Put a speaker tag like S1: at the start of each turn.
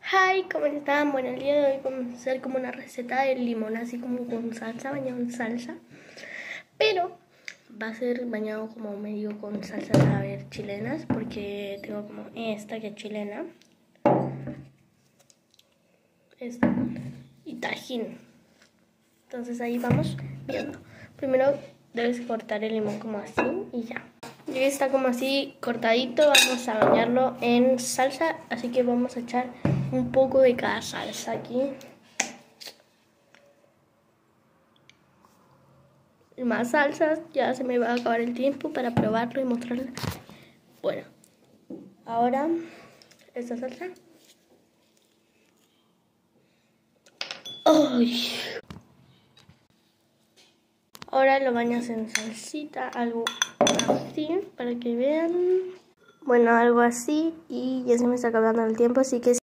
S1: Hi, ¿cómo están? Bueno, el día de hoy vamos a hacer como una receta de limón, así como con salsa, bañado en salsa. Pero va a ser bañado como medio con salsas, a ver, chilenas, porque tengo como esta que es chilena. Esta. Y tajín. Entonces ahí vamos viendo. Primero debes cortar el limón como así y ya. Ya está como así cortadito, vamos a bañarlo en salsa, así que vamos a echar un poco de cada salsa aquí. Más salsas, ya se me va a acabar el tiempo para probarlo y mostrarlo. Bueno, ahora esta salsa. ¡Ay! Ahora lo bañas en salsita, algo así, para que vean. Bueno, algo así, y ya se me está acabando el tiempo, así que